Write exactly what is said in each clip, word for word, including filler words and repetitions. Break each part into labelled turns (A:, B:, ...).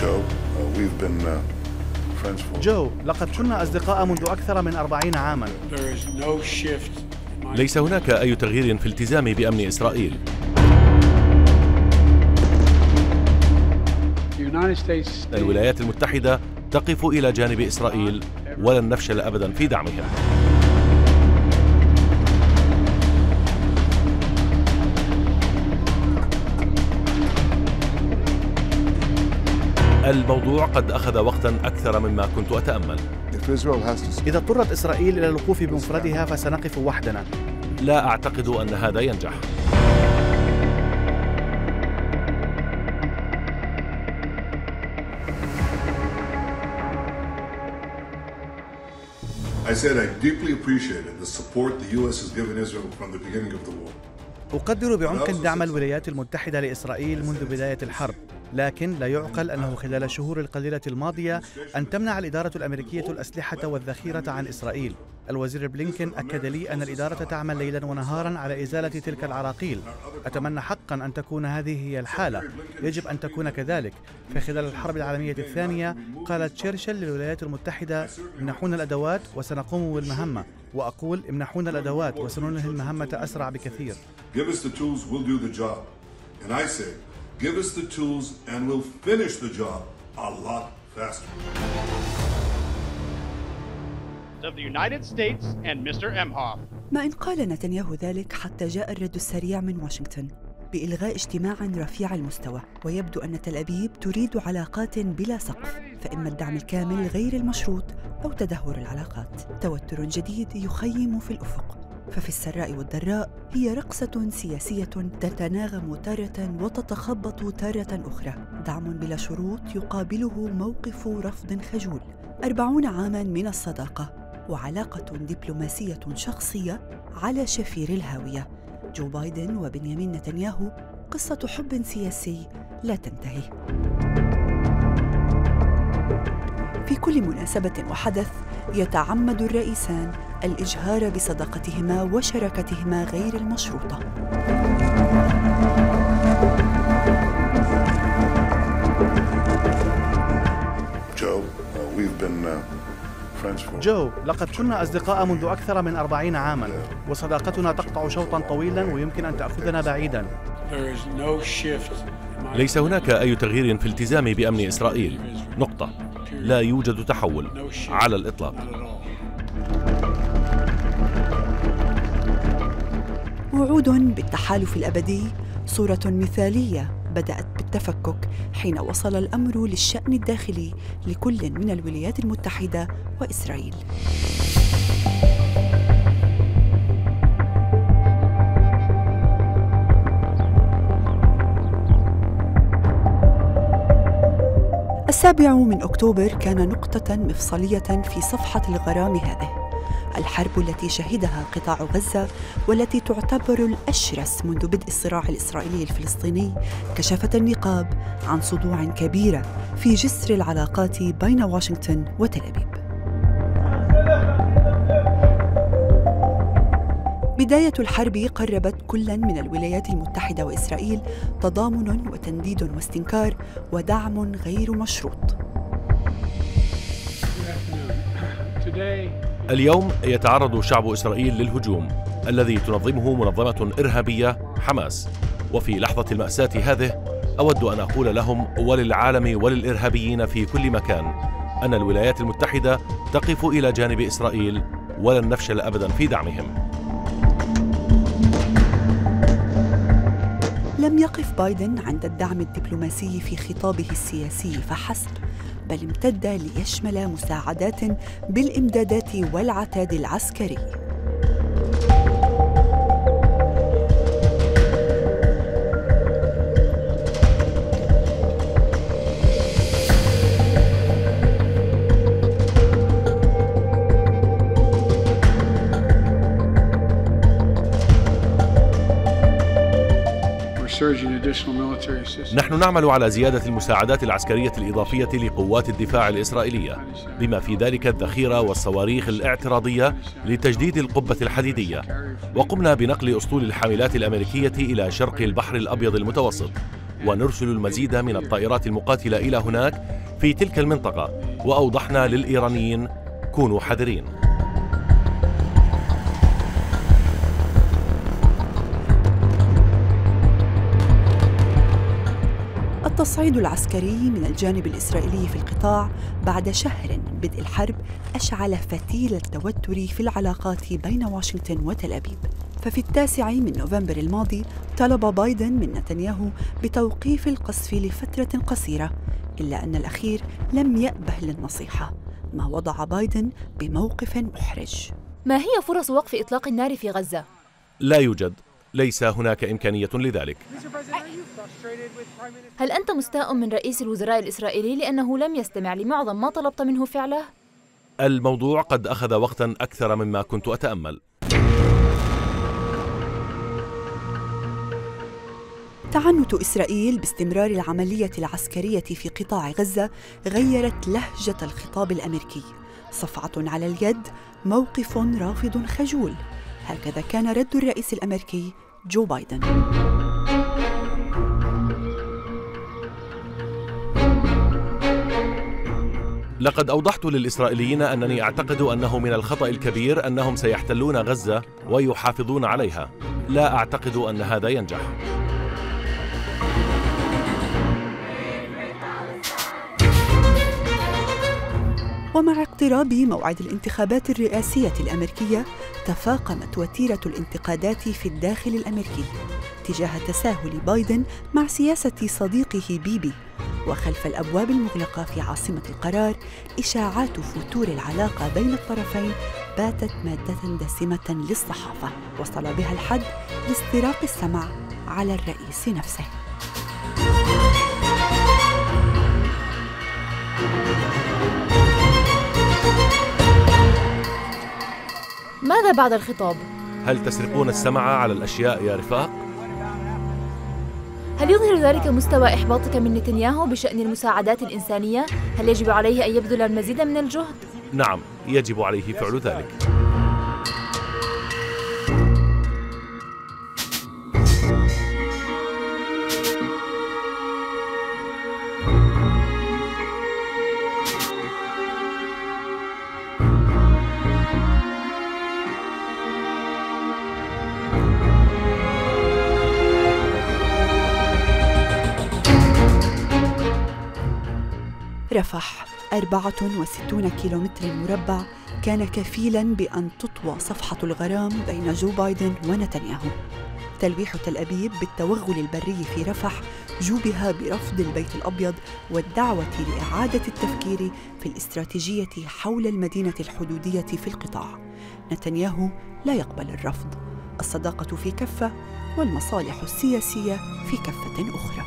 A: جو، لقد كنا أصدقاء منذ أكثر من أربعين عاماً.
B: ليس هناك أي تغيير في التزامي بأمن إسرائيل. الولايات المتحدة تقف إلى جانب إسرائيل ولن نفشل أبداً في دعمهم. الموضوع قد أخذ وقتاً أكثر مما كنت أتأمل.
A: إذا اضطرت إسرائيل إلى الوقوف بمفردها فسنقف وحدنا.
B: لا أعتقد أن هذا ينجح.
C: I said I deeply appreciated the support the U S has given Israel from the beginning of the war.
A: أقدر بعمق دعم الولايات المتحدة لإسرائيل منذ بداية الحرب، لكن لا يعقل أنه خلال الشهور القليلة الماضية أن تمنع الإدارة الأمريكية الأسلحة والذخيرة عن إسرائيل. الوزير بلينكن أكد لي أن الإدارة تعمل ليلا ونهارا على إزالة تلك العراقيل. أتمنى حقا أن تكون هذه هي الحالة، يجب أن تكون كذلك. فخلال الحرب العالمية الثانية قالت تشرشل للولايات المتحدة: امنحونا الأدوات وسنقوم بالمهمة. وأقول: امنحونا الأدوات وسننهي المهمة أسرع بكثير.
C: Give us the tools, we'll do the job. And I say, give us the tools and we'll finish the job a lot faster.
D: Of the United States and Mister Emhoff.
E: ما إن قال نتنياهو ذلك حتى جاء الرد السريع من واشنطن بإلغاء اجتماع رفيع المستوى، ويبدو أن تل أبيب تريد علاقات بلا سقف، فإما الدعم الكامل غير المشروط أو تدهور العلاقات. توتر جديد يخيم في الأفق، ففي السراء والضراء هي رقصة سياسية تتناغم تارة وتتخبط تارة أخرى. دعم بلا شروط يقابله موقف رفض خجول. أربعون عاماً من الصداقة وعلاقة دبلوماسية شخصية على شفير الهاوية. جو بايدن وبنيامين نتنياهو قصة حب سياسي لا تنتهي. في كل مناسبة وحدث يتعمد الرئيسان الإجهار بصداقتهما وشراكتهما غير المشروطة.
A: جو، لقد كنا أصدقاء منذ أكثر من أربعين عاماً، وصداقتنا تقطع شوطاً طويلاً ويمكن أن تأخذنا بعيداً.
B: ليس هناك أي تغيير في التزامي بأمن إسرائيل. نقطة. لا يوجد تحول على الإطلاق.
E: وعود بالتحالف الأبدي صورة مثالية بدأت بالتفكك حين وصل الأمر للشأن الداخلي لكل من الولايات المتحدة وإسرائيل. السابع من أكتوبر كان نقطة مفصلية في صفحة الغرام هذه. الحرب التي شهدها قطاع غزة والتي تعتبر الأشرس منذ بدء الصراع الإسرائيلي الفلسطيني كشفت النقاب عن صدوع كبيرة في جسر العلاقات بين واشنطن وتل أبيب. بداية الحرب قربت كل من الولايات المتحدة وإسرائيل تضامن وتنديد واستنكار ودعم غير مشروط.
B: اليوم يتعرض شعب إسرائيل للهجوم الذي تنظمه منظمة إرهابية حماس، وفي لحظة المأساة هذه أود أن أقول لهم وللعالم وللإرهابيين في كل مكان أن الولايات المتحدة تقف إلى جانب إسرائيل ولن نفشل أبداً في دعمهم.
E: لم يقف بايدن عند الدعم الدبلوماسي في خطابه السياسي فحسب، بل امتد ليشمل مساعدات بالإمدادات والعتاد العسكري.
B: نحن نعمل على زيادة المساعدات العسكرية الإضافية لقوات الدفاع الإسرائيلية، بما في ذلك الذخيرة والصواريخ الاعتراضية لتجديد القبة الحديدية، وقمنا بنقل أسطول الحاملات الأمريكية إلى شرق البحر الأبيض المتوسط، ونرسل المزيد من الطائرات المقاتلة إلى هناك في تلك المنطقة، وأوضحنا للإيرانيين كونوا حذرين.
E: التصعيد العسكري من الجانب الإسرائيلي في القطاع بعد شهر من بدء الحرب أشعل فتيل التوتر في العلاقات بين واشنطن وتل أبيب. ففي التاسع من نوفمبر الماضي طلب بايدن من نتنياهو بتوقيف القصف لفترة قصيرة، إلا أن الأخير لم يأبه للنصيحة، ما وضع بايدن بموقف محرج.
F: ما هي فرص وقف إطلاق النار في غزة؟
B: لا يوجد، ليس هناك إمكانية لذلك.
F: هل أنت مستاء من رئيس الوزراء الإسرائيلي لأنه لم يستمع لمعظم ما طلبت منه فعله؟
B: الموضوع قد أخذ وقتا أكثر مما كنت أتأمل.
E: تعنت إسرائيل باستمرار العملية العسكرية في قطاع غزة غيرت لهجة الخطاب الأمريكي. صفعة على اليد، موقف رافض خجول. هكذا كان رد الرئيس الأمريكي جو بايدن.
B: لقد أوضحت للإسرائيليين أنني أعتقد أنه من الخطأ الكبير أنهم سيحتلون غزة ويحافظون عليها. لا أعتقد أن هذا ينجح.
E: ومع اقتراب موعد الانتخابات الرئاسية الأمريكية تفاقمت وتيرة الانتقادات في الداخل الأمريكي تجاه تساهل بايدن مع سياسة صديقه بيبي. وخلف الأبواب المغلقة في عاصمة القرار إشاعات فتور العلاقة بين الطرفين باتت مادة دسمة للصحافة، وصل بها الحد لاستراق السمع على الرئيس نفسه.
F: ماذا بعد الخطاب؟
B: هل تسرقون السمع على الأشياء يا رفاق؟
F: هل يظهر ذلك مستوى إحباطك من نتنياهو بشأن المساعدات الإنسانية؟ هل يجب عليه أن يبذل المزيد من الجهد؟
B: نعم، يجب عليه فعل ذلك.
E: رفح أربعة وستين كيلومتر مربع كان كفيلاً بأن تطوى صفحة الغرام بين جو بايدن ونتنياهو. تلويح تل أبيب بالتوغل البري في رفح جوبها برفض البيت الأبيض والدعوة لإعادة التفكير في الاستراتيجية حول المدينة الحدودية في القطاع. نتنياهو لا يقبل الرفض، الصداقة في كفة والمصالح السياسية في كفة أخرى.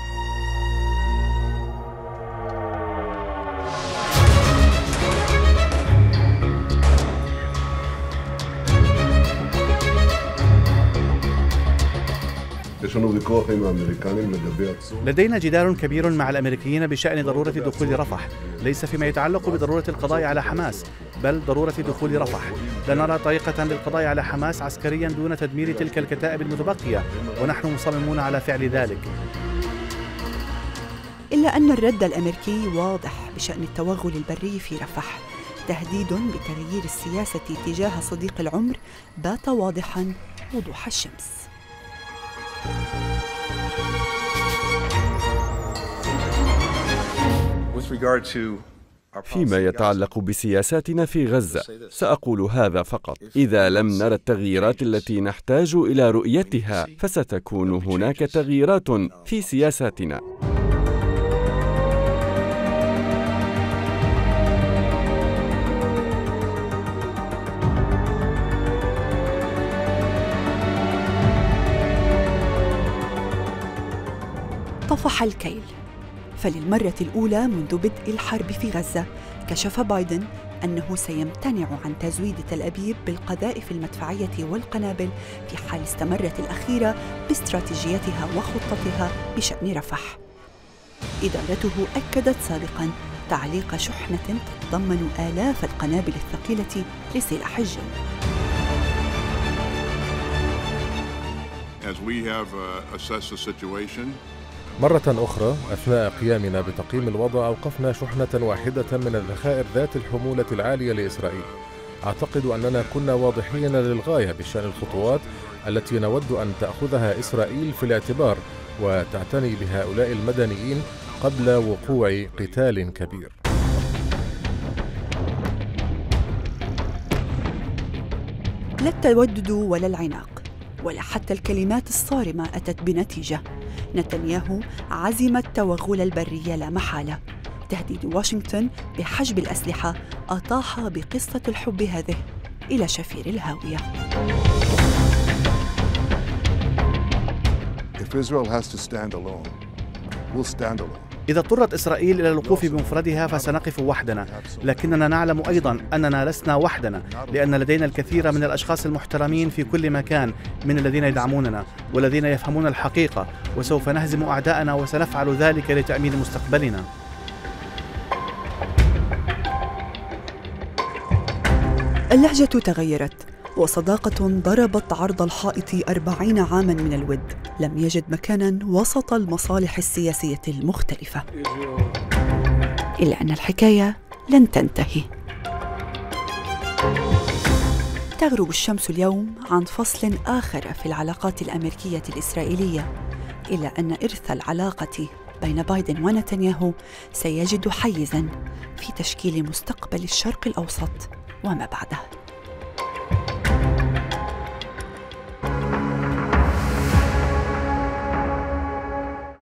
A: لدينا جدال كبير مع الأمريكيين بشأن ضرورة دخول رفح، ليس فيما يتعلق بضرورة القضاء على حماس، بل ضرورة دخول رفح. لا نرى طريقة للقضاء على حماس عسكريا دون تدمير تلك الكتائب المتبقية، ونحن مصممون على فعل ذلك.
E: إلا أن الرد الأمريكي واضح بشأن التوغل البري في رفح. تهديد بتغيير السياسة تجاه صديق العمر بات واضحا وضوح الشمس.
G: فيما يتعلق بسياساتنا في غزة، سأقول هذا فقط: إذا لم نرى التغييرات التي نحتاج إلى رؤيتها، فستكون هناك تغييرات في سياساتنا.
E: طفح الكيل، فللمرة الأولى منذ بدء الحرب في غزة كشف بايدن أنه سيمتنع عن تزويد تل أبيب بالقذائف المدفعية والقنابل في حال استمرت الأخيرة باستراتيجيتها وخطتها بشأن رفح. إدارته أكدت سابقاً تعليق شحنة تتضمن آلاف القنابل الثقيلة لسلاح الجو.
H: As we have uh, assessed the situation, مرة أخرى أثناء قيامنا بتقييم الوضع أوقفنا شحنة واحدة من الذخائر ذات الحمولة العالية لإسرائيل. أعتقد أننا كنا واضحين للغاية بشأن الخطوات التي نود أن تأخذها إسرائيل في الاعتبار وتعتني بهؤلاء المدنيين قبل وقوع قتال كبير.
E: لا التودد ولا العناق ولا حتى الكلمات الصارمة أتت بنتيجة. نتنياهو عزم التوغل البري لا محالة. تهديد واشنطن بحجب الأسلحة أطاح بقصة الحب هذه إلى شفير الهاوية.
C: If Israel has to stand alone, we'll stand alone.
A: إذا اضطرت إسرائيل إلى الوقوف بمفردها فسنقف وحدنا، لكننا نعلم أيضاً أننا لسنا وحدنا، لأن لدينا الكثير من الأشخاص المحترمين في كل مكان من الذين يدعموننا والذين يفهمون الحقيقة، وسوف نهزم أعداءنا وسنفعل ذلك لتأمين مستقبلنا.
E: اللهجة تغيرت وصداقة ضربت عرض الحائط أربعين عاماً من الود لم يجد مكاناً وسط المصالح السياسية المختلفة، إلا أن الحكاية لن تنتهي. تغرب الشمس اليوم عن فصل آخر في العلاقات الأمريكية الإسرائيلية، إلا أن إرث العلاقة بين بايدن ونتنياهو سيجد حيزاً في تشكيل مستقبل الشرق الأوسط وما بعده.